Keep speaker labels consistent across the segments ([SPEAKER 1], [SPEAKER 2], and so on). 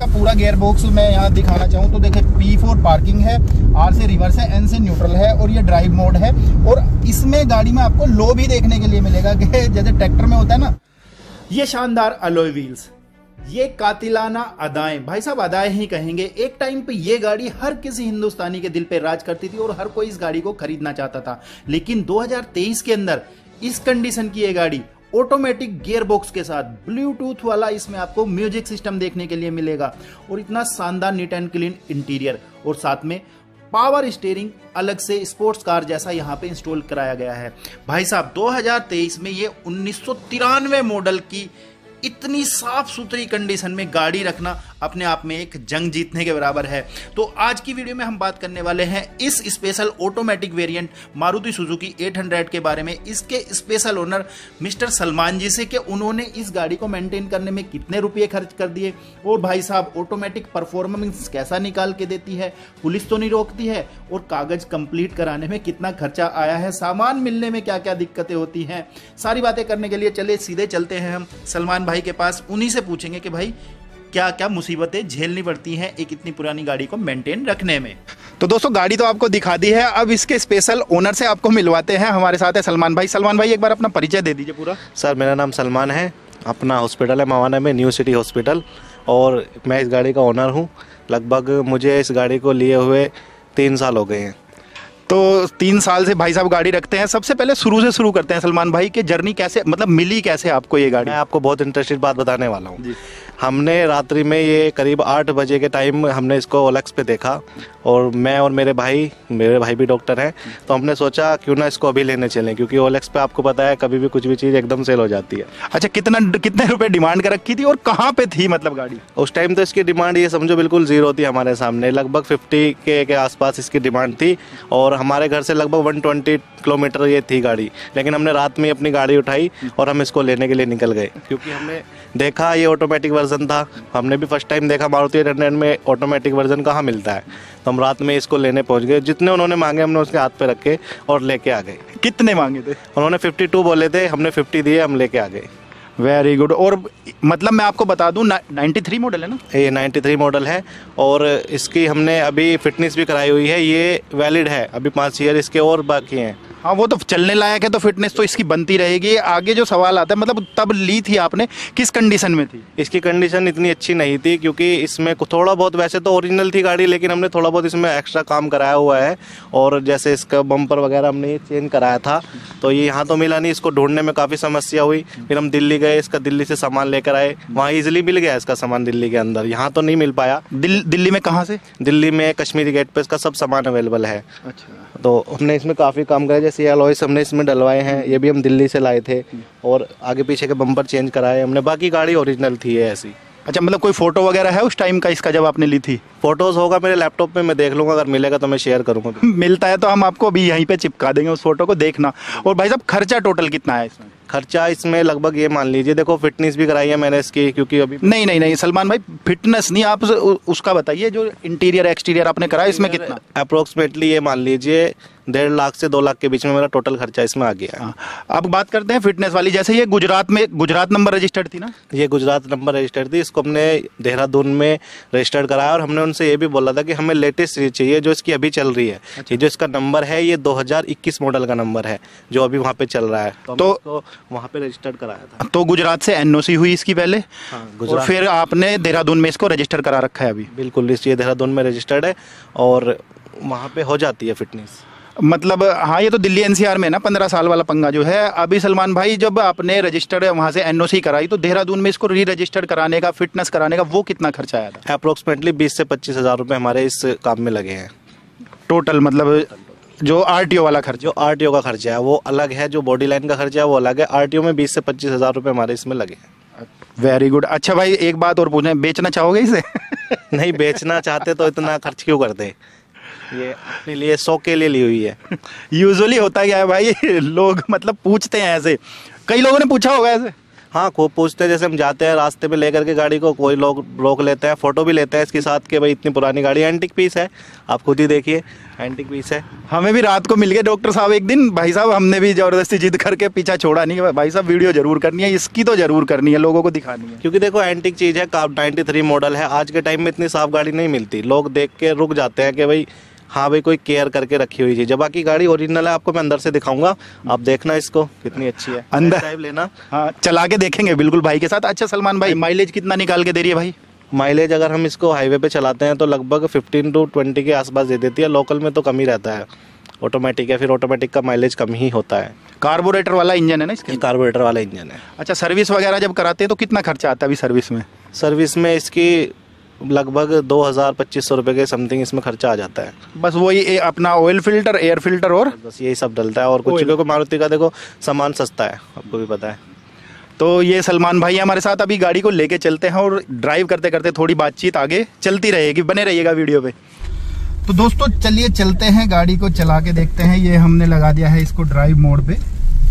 [SPEAKER 1] पूरा gear box मैं यहाँ दिखाना चाहूँ तो देखिए P4 पार्किंग है, R से रिवर्स है, N से न्यूट्रल है और ये ड्राइव मोड है। और इसमें गाड़ी में आपको लो भी देखने के लिए मिलेगा कि जैसे ट्रैक्टर में होता है ना। ये शानदार अलॉय व्हील्स, ये कातिलाना अदाएं, भाई साहब अदाएं ही कहेंगे। एक टाइम पे ये गाड़ी हर किसी हिंदुस्तानी के दिल पे राज करती थी और हर कोई इस गाड़ी को खरीदना चाहता था। लेकिन 2023 के अंदर इस कंडीशन की ये गाड़ी ऑटोमेटिक गियर बॉक्स के साथ ब्लूटूथ वाला इसमें आपको म्यूजिक सिस्टम देखने के लिए मिलेगा और इतना शानदार नीट एंड क्लीन इंटीरियर और साथ में पावर स्टीयरिंग अलग से स्पोर्ट्स कार जैसा यहाँ पे इंस्टॉल कराया गया है। भाई साहब 2023 में ये 1993 मॉडल की इतनी साफ सुथरी कंडीशन में गाड़ी रखना अपने आप में एक जंग जीतने के बराबर है। तो आज की वीडियो में हम बात करने वाले हैं इस special automatic variant Maruti Suzuki 800 के बारे में, इसके special owner mister Salman ji से कि उन्होंने इस गाड़ी को मेंटेन करने में कितने रुपये खर्च कर दिए और भाई साहब ऑटोमेटिक परफॉर्मेंस कैसा निकाल के देती है, पुलिस तो नहीं रोकती है और कागज कंप्लीट कराने में कितना खर्चा आया है, सामान मिलने में क्या क्या दिक्कतें होती हैं। सारी बातें करने के लिए चले सीधे चलते हैं हम सलमान भाई के पास, उन्हीं से पूछेंगे कि भाई क्या क्या मुसीबतें झेलनी पड़ती हैं एक इतनी पुरानी गाड़ी को मेंटेन रखने में। तो दोस्तों गाड़ी तो आपको दिखा दी है, अब इसके स्पेशल ओनर से आपको मिलवाते हैं। हमारे साथ है सलमान भाई। सलमान भाई एक बार अपना परिचय दे दीजिए पूरा।
[SPEAKER 2] सर मेरा नाम सलमान है, अपना हॉस्पिटल है मवाना में, न्यू सिटी हॉस्पिटल, और मैं इस गाड़ी का ओनर हूँ। लगभग मुझे इस गाड़ी को लिए हुए 3 साल हो गए हैं।
[SPEAKER 1] तो 3 साल से भाई साहब गाड़ी रखते हैं। सबसे पहले शुरू से शुरू करते हैं सलमान भाई कि जर्नी कैसे, मतलब मिली कैसे आपको ये गाड़ी।
[SPEAKER 2] मैं आपको बहुत इंटरेस्टेड बात बताने वाला हूँ। हमने रात्रि में ये करीब 8 बजे के टाइम हमने इसको OLX पे देखा और मैं और मेरे भाई भी डॉक्टर हैं, तो हमने सोचा क्यों ना इसको अभी लेने चलें, क्योंकि OLX पे आपको पता है कभी भी कुछ भी चीज़ एकदम सेल हो जाती है।
[SPEAKER 1] अच्छा, कितने रुपए डिमांड कर रखी थी और कहाँ पे थी मतलब गाड़ी
[SPEAKER 2] उस टाइम? तो इसकी डिमांड ये समझो बिल्कुल ज़ीरो थी हमारे सामने। लगभग 50 के आसपास इसकी डिमांड थी और हमारे घर से लगभग 120 किलोमीटर ये थी गाड़ी। लेकिन हमने रात में अपनी गाड़ी उठाई और हम इसको लेने के लिए निकल गए, क्योंकि हमने देखा ये ऑटोमेटिक वर्जन था। हमने भी फर्स्ट टाइम देखा मारुति 800 में ऑटोमेटिक वर्जन कहाँ मिलता है, तो हम रात में इसको लेने पहुंच गए। जितने उन्होंने मांगे हमने उसके हाथ पे रखे और लेके आ गए।
[SPEAKER 1] कितने मांगे थे?
[SPEAKER 2] उन्होंने 52 बोले थे, हमने 50 दिए, हम लेके आ गए।
[SPEAKER 1] Very good. और मतलब मैं आपको बता दूं 93 मॉडल है ना?
[SPEAKER 2] ये 93 मॉडल है और इसकी हमने अभी फिटनेस भी कराई हुई है। ये वैलिड है, अभी 5 ईयर इसके और बाकी हैं।
[SPEAKER 1] हाँ, वो तो चलने लायक है, तो फिटनेस तो इसकी बनती रहेगी। आगे जो सवाल आता है, मतलब तब ली थी आपने, किस कंडीशन में थी?
[SPEAKER 2] इसकी कंडीशन इतनी अच्छी नहीं थी, क्योंकि इसमें थोड़ा बहुत, वैसे तो ओरिजिनल थी गाड़ी, लेकिन हमने थोड़ा बहुत इसमें एक्स्ट्रा काम कराया हुआ है। और जैसे इसका बम्पर वगैरह हमने ये चेंज कराया था, तो ये यहाँ तो मिला नहीं, इसको ढूंढने में काफ़ी समस्या हुई। फिर हम दिल्ली गए, इसका दिल्ली से सामान लेकर आए, वहाँ ईजिली मिल गया इसका सामान दिल्ली के अंदर, यहाँ तो नहीं मिल पाया।
[SPEAKER 1] दिल्ली में कहाँ से?
[SPEAKER 2] दिल्ली में कश्मीरी गेट पे इसका सब सामान अवेलेबल है।
[SPEAKER 1] अच्छा।
[SPEAKER 2] तो हमने इसमें काफ़ी काम कराया, जैसे अलॉयस हमने इसमें डलवाए हैं, ये भी हम दिल्ली से लाए थे, और आगे पीछे के बम्पर चेंज कराए हमने। बाकी गाड़ी ओरिजिनल थी ये ऐसी।
[SPEAKER 1] अच्छा, मतलब कोई फोटो वगैरह है उस टाइम का इसका जब आपने ली थी?
[SPEAKER 2] फोटोज होगा मेरे लैपटॉप में, मैं देख लूंगा, अगर मिलेगा तो मैं शेयर करूंगा।
[SPEAKER 1] मिलता है तो हम आपको अभी यहीं पे चिपका देंगे उस फोटो को, देखना। और भाई साहब खर्चा टोटल कितना है इसमें?
[SPEAKER 2] खर्चा इसमें लगभग ये मान लीजिए, देखो फिटनेस भी कराई है मैंने इसकी, क्योंकि अभी
[SPEAKER 1] नहीं सलमान भाई, फिटनेस नहीं, आप उसका बताइए जो इंटीरियर एक्सटीरियर आपने कराया, इसमें कितना
[SPEAKER 2] अप्रोक्सीमेटली ये मान लीजिए 1.5 लाख से 2 लाख के बीच में मेरा टोटल खर्चा इसमें आ गया है।
[SPEAKER 1] अब बात करते हैं फिटनेस वाली। जैसे ये गुजरात नंबर रजिस्टर्ड थी ना?
[SPEAKER 2] ये गुजरात नंबर रजिस्टर्ड थी, इसको हमने देहरादून में रजिस्टर्ड कराया और हमने उनसे ये भी बोला था कि हमें लेटेस्ट सीरीज चाहिए जो इसकी अभी चल रही है। ये जो इसका नंबर है ये 2021 मॉडल का नंबर है जो अभी वहाँ पे चल रहा है, तो वहाँ पे रजिस्टर्ड कराया था।
[SPEAKER 1] तो गुजरात से NOC हुई इसकी पहले?
[SPEAKER 2] हाँ,
[SPEAKER 1] और फिर आपने देहरादून में इसको रजिस्टर करा रखा है अभी?
[SPEAKER 2] बिल्कुल, ये देहरादून में रजिस्टर्ड है और वहाँ पे हो जाती है फिटनेस।
[SPEAKER 1] मतलब हाँ, ये तो दिल्ली NCR में ना 15 साल वाला पंगा जो है। अभी सलमान भाई जब आपने रजिस्टर्ड वहाँ से NOC कराई, तो देहरादून में इसको री रजिस्टर्ड कराने का, फिटनेस कराने का, वो कितना खर्चा आया था?
[SPEAKER 2] अप्रोक्सीमेटली 20 से 25 हज़ार रुपये हमारे इस काम में लगे हैं
[SPEAKER 1] टोटल। मतलब जो RTO वाला खर्चा,
[SPEAKER 2] जो RTO का खर्चा है वो अलग है, जो बॉडी लाइन का खर्चा है वो अलग है। RTO में 20 से 25 हज़ार रुपये हमारे इसमें लगे हैं।
[SPEAKER 1] Very good. अच्छा भाई एक बात और पूछें, बेचना चाहोगे इसे?
[SPEAKER 2] नहीं, बेचना चाहते तो इतना खर्च क्यों करते, ये अपने लिए 100 के लिए ली हुई है।
[SPEAKER 1] यूजुअली होता क्या है भाई, लोग मतलब पूछते हैं ऐसे, कई लोगों ने पूछा होगा ऐसे।
[SPEAKER 2] हाँ, खूब पूछते हैं। जैसे हम जाते हैं रास्ते में लेकर के गाड़ी को, कोई लोग रोक लेते हैं, फोटो भी लेते हैं इसके साथ कि भाई इतनी पुरानी गाड़ी। एंटिक पीस है, आप खुद ही देखिए, एंटिक पीस है।
[SPEAKER 1] हमें भी रात को मिल गए डॉक्टर साहब एक दिन, भाई साहब हमने भी जबरदस्ती जिद करके पीछा छोड़ा नहीं कि भाई साहब वीडियो जरूर करनी है, इसकी तो जरूर करनी है, लोगों को दिखानी है।
[SPEAKER 2] क्योंकि देखो एंटिक चीज़ है, 93 मॉडल है। आज के टाइम में इतनी साफ गाड़ी नहीं मिलती, लोग देख के रुक जाते हैं कि भाई हाँ भाई कोई केयर करके रखी हुई चीज़ है। बाकी गाड़ी ओरिजिनल है, आपको मैं अंदर से दिखाऊंगा, आप देखना इसको कितनी अच्छी है।
[SPEAKER 1] अंदर
[SPEAKER 2] टाइप लेना,
[SPEAKER 1] हाँ चला के देखेंगे बिल्कुल भाई के साथ। अच्छा सलमान भाई, माइलेज कितना निकाल के दे रही है भाई?
[SPEAKER 2] माइलेज अगर हम इसको हाईवे पे चलाते हैं तो लगभग 15 to 20 के आसपास दे देती है। लोकल में तो कम ही रहता है, ऑटोमेटिक है, फिर ऑटोमेटिक का माइलेज कम ही होता है।
[SPEAKER 1] कार्बोरेटर वाला इंजन है ना इसके?
[SPEAKER 2] कार्बोरेटर वाला इंजन है।
[SPEAKER 1] अच्छा, सर्विस वगैरह जब कराते हैं तो कितना खर्चा आता है अभी सर्विस में?
[SPEAKER 2] सर्विस में इसकी लगभग 2000-2500 रुपये के समथिंग इसमें खर्चा आ जाता है।
[SPEAKER 1] बस वही अपना ऑयल फिल्टर, एयर फिल्टर और
[SPEAKER 2] बस यही सब डलता है और कुछ, क्योंकि मारुति का देखो सामान सस्ता है, आपको भी पता है।
[SPEAKER 1] तो ये सलमान भाई हमारे साथ अभी गाड़ी को लेके चलते हैं और ड्राइव करते करते थोड़ी बातचीत आगे चलती रहेगी, बने रहिएगा वीडियो पे। तो दोस्तों चलिए चलते हैं, गाड़ी को चला के देखते हैं। ये हमने लगा दिया है इसको ड्राइव मोड पे।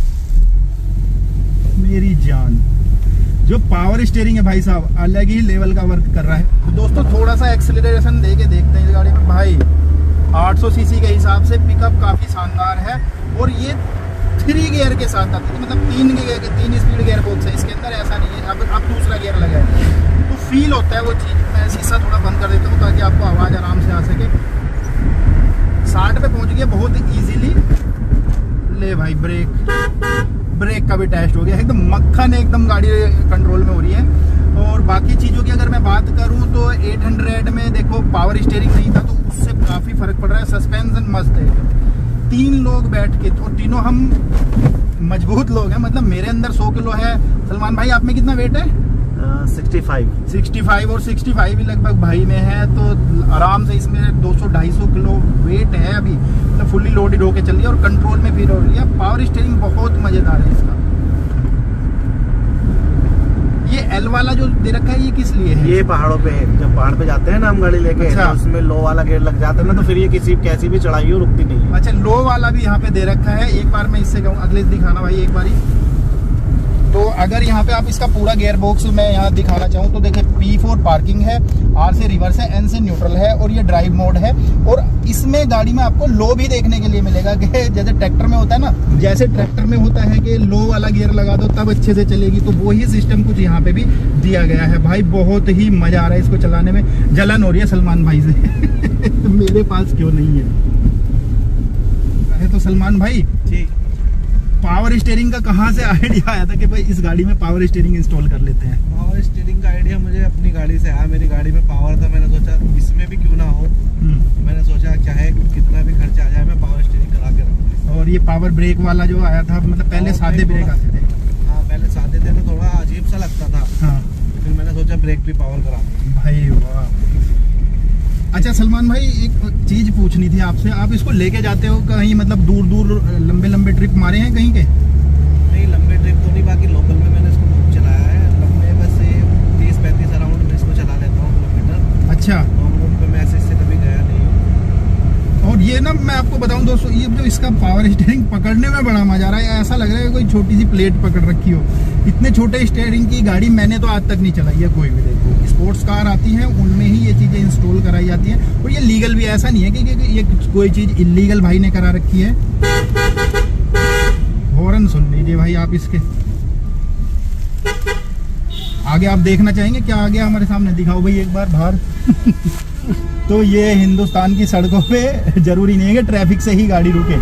[SPEAKER 1] मेरी जान, जो पावर स्टीयरिंग है भाई साहब अलग ही लेवल का वर्क कर रहा है। तो दोस्तों थोड़ा सा एक्सेलरेशन दे के देखते हैं इस गाड़ी में। भाई 800 सीसी के हिसाब से पिकअप काफी शानदार है और ये 3 गियर के साथ आती है, मतलब 3 स्पीड गियर बॉक्स है इसके अंदर, ऐसा नहीं है अब दूसरा गियर लगा है तो फील होता है वो चीज़। मैं शीशा थोड़ा बंद कर देता हूँ ताकि आपको आवाज़ आराम से आ सके। 60 पे पहुँच गया बहुत ईजीली। ले भाई ब्रेक का भी टेस्ट हो गया, एकदम मक्खन, एकदम गाड़ी कंट्रोल में हो रही है। और बाकी चीज़ों की अगर मैं बात करूं तो 800 में देखो पावर स्टीयरिंग नहीं था तो उससे काफ़ी फर्क पड़ रहा है। सस्पेंशन मस्त है, 3 लोग बैठ के, और तीनों हम मजबूत लोग हैं, मतलब मेरे अंदर 100 किलो है। सलमान भाई आप में कितना वेट है? 65 और 65 भी लगभग भाई में है, तो आराम से इसमें 200-250 किलो वेट है अभी, मतलब फुल्ली लोडेड होके चल रही है और कंट्रोल में फील हो रही है। पावर स्टीयरिंग बहुत मजेदार है इसका। ये एल वाला जो दे रखा है ये किस लिए है?
[SPEAKER 2] ये पहाड़ों पे, जब पहाड़ पे जाते हैं ना हम गाड़ी लेके,
[SPEAKER 1] अच्छा।
[SPEAKER 2] तो उसमें लो वाला गेयर लग जाता है ना, तो फिर ये कैसी भी चढ़ाई हो रुकती नहीं है।
[SPEAKER 1] अच्छा, लो वाला भी यहाँ पे दे रखा है। एक बार मैं इससे कहूँ, अगले दिखाना भाई एक बारी। तो अगर यहाँ पे आप इसका पूरा गियर बॉक्स मैं यहाँ दिखाना चाहूँ तो देखिए P4 पार्किंग है, R से रिवर्स है, N से न्यूट्रल है और ये ड्राइव मोड है। और इसमें गाड़ी में आपको लो भी देखने के लिए मिलेगा कि जैसे ट्रैक्टर में होता है ना, जैसे ट्रैक्टर में होता है कि लो वाला गियर लगा दो तब अच्छे से चलेगी, तो वही सिस्टम कुछ यहाँ पे भी दिया गया है। भाई बहुत ही मजा आ रहा है इसको चलाने में। जलन हो रही है सलमान भाई से मेरे पास क्यों नहीं है। तो सलमान भाई
[SPEAKER 2] ठीक,
[SPEAKER 1] पावर स्टीयरिंग का कहाँ से आइडिया आया था कि भाई इस गाड़ी में पावर स्टीयरिंग इंस्टॉल कर लेते हैं?
[SPEAKER 2] पावर स्टीयरिंग का आइडिया मुझे अपनी गाड़ी से आया। मेरी गाड़ी में पावर था, मैंने सोचा इसमें भी क्यों ना हो। मैंने सोचा चाहे कितना भी खर्चा आ जाए मैं पावर स्टीयरिंग करा के रखूँ।
[SPEAKER 1] और ये पावर ब्रेक वाला जो आया था, मतलब पहले सादे ब्रेक आते थे।
[SPEAKER 2] हाँ, पहले सादे थे तो थोड़ा अजीब सा लगता था।
[SPEAKER 1] हाँ,
[SPEAKER 2] फिर मैंने सोचा ब्रेक भी पावर करा दूँ।
[SPEAKER 1] भाई वाह। अच्छा सलमान भाई एक चीज पूछनी थी आपसे, आप इसको लेके जाते हो कहीं, मतलब दूर दूर लंबे ट्रिप मारे हैं कहीं के?
[SPEAKER 2] नहीं, लंबे ट्रिप तो नहीं, बाकी लोकल में मैंने इसको खूब चलाया है। लंबे बस 30-35 अराउंड में इसको चला लेता हूँ किलोमीटर। अच्छा, लॉन्ग रूट पे मैं ऐसे कभी गया नहीं हूँ।
[SPEAKER 1] और ये ना मैं आपको बताऊं दोस्तों, ये जो इसका पावर स्टीयरिंग पकड़ने में बड़ा मजा आ रहा है। ऐसा लग रहा है कोई छोटी सी प्लेट पकड़ रखी हो। इतने छोटे स्टीयरिंग की गाड़ी मैंने तो आज तक नहीं चलाई है कोई भी। देखो स्पोर्ट्स कार आती हैं उनमें ही ये चीजें इंस्टॉल कराई जाती हैं और ये लीगल भी, ऐसा नहीं है कि ये कोई चीज इलीगल भाई ने करा रखी है। हॉर्न सुन लीजिए भाई आप इसके। आगे आप देखना चाहेंगे क्या आ गया हमारे सामने? दिखाओ भाई एक बार बाहर तो ये हिंदुस्तान की सड़कों पे जरूरी नहीं है कि ट्रैफिक से ही गाड़ी रुके।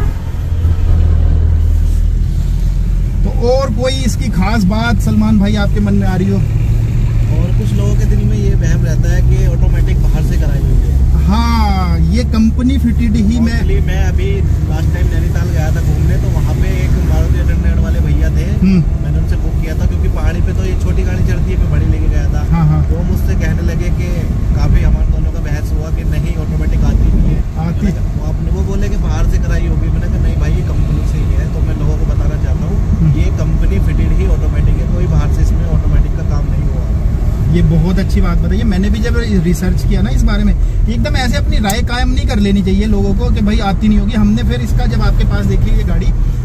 [SPEAKER 1] तो और कोई इसकी खास बात सलमान भाई आपके मन में आ रही हो?
[SPEAKER 2] और कुछ लोगों के दिल में ये वहम रहता है कि ऑटोमेटिक बाहर से कराई हुई है।
[SPEAKER 1] हाँ, ये कंपनी फिटेड ही। मैं
[SPEAKER 2] अभी लास्ट टाइम नैनीताल गया था घूमने, तो वहाँ पे एक मारुति 800 वाले भैया थे, मैंने उनसे बुक किया था क्योंकि पहाड़ी पे तो ये छोटी गाड़ी चढ़ती है, मैं बड़ी लेके गया था।
[SPEAKER 1] हाँ।
[SPEAKER 2] तो मुझसे कहने लगे कि काफी हमारे दोनों का बहस हुआ कि नहीं ऑटोमेटिक आती नहीं है। वो बोले कि बाहर से कराई होगी। मैंने कहा नहीं भाई ये कंपनी से ही है। तो मैं लोगों को बताना चाहता हूँ ये कंपनी फिटेड ही ऑटोमेटिक है, कोई बाहर से इसमें ऑटोमेटिक का काम नहीं हुआ।
[SPEAKER 1] ये बहुत अच्छी बात बताइए। मैंने भी जब रिसर्च किया ना इस बारे में, एकदम ऐसे अपनी राय कायम नहीं कर लेनी चाहिए लोगों को कि भाई आती नहीं होगी। हमने फिर इसका जब आपके पास देखी ये गाड़ी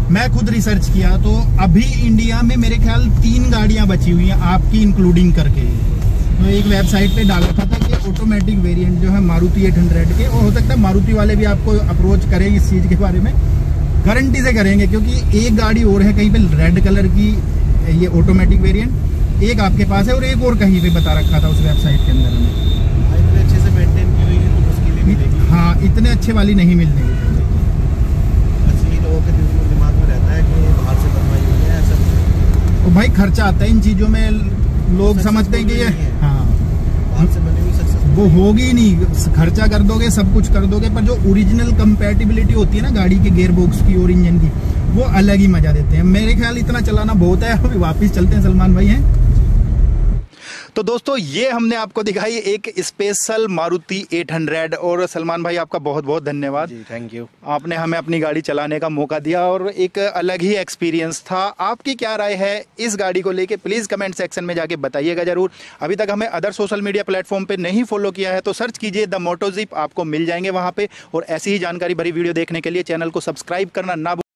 [SPEAKER 1] मैं खुद रिसर्च किया तो अभी इंडिया में मेरे ख्याल 3 गाड़ियां बची हुई हैं आपकी इंक्लूडिंग करके। तो एक वेबसाइट पे डाला था कि ऑटोमेटिक वेरिएंट जो है मारुति 800 के, और हो सकता है मारुति वाले भी आपको अप्रोच करें इस चीज़ के बारे में, गारंटी से करेंगे, क्योंकि एक गाड़ी और है कहीं पे रेड कलर की ये ऑटोमेटिक वेरिएंट, एक आपके पास है और एक और कहीं पे बता रखा था उस वेबसाइट के अंदर में।
[SPEAKER 2] इतने अच्छे से मेंटेन की हुई है तो उसके लिए मिलेगी।
[SPEAKER 1] हाँ, इतने अच्छे वाली नहीं मिलने।
[SPEAKER 2] लोगों के दिमाग में रहता है कि बाहर से बनवाई हुई है, ऐसा
[SPEAKER 1] तो भाई खर्चा आता है इन चीजों में, लोग समझते हैं कि ये हाँ
[SPEAKER 2] बाहर से बनी हुई सक्सेस
[SPEAKER 1] वो होगी ही नहीं। खर्चा कर दोगे, सब कुछ कर दोगे, पर जो ओरिजिनल कंपैटिबिलिटी होती है ना गाड़ी के गियर बॉक्स की और इंजन की, वो अलग ही मजा देते हैं। मेरे ख्याल इतना चलाना बहुत है। अभी वापस चलते हैं, सलमान भाई हैं। तो दोस्तों ये हमने आपको दिखाई एक स्पेशल मारुति 800, और सलमान भाई आपका बहुत बहुत धन्यवाद
[SPEAKER 2] जी, थैंक यू।
[SPEAKER 1] आपने हमें अपनी गाड़ी चलाने का मौका दिया और एक अलग ही एक्सपीरियंस था। आपकी क्या राय है इस गाड़ी को लेके, प्लीज़ कमेंट सेक्शन में जाके बताइएगा जरूर। अभी तक हमें अदर सोशल मीडिया प्लेटफॉर्म पे नहीं फॉलो किया है तो सर्च कीजिए द मोटोजिप, आपको मिल जाएंगे वहाँ पे। और ऐसी ही जानकारी भरी वीडियो देखने के लिए चैनल को सब्सक्राइब करना ना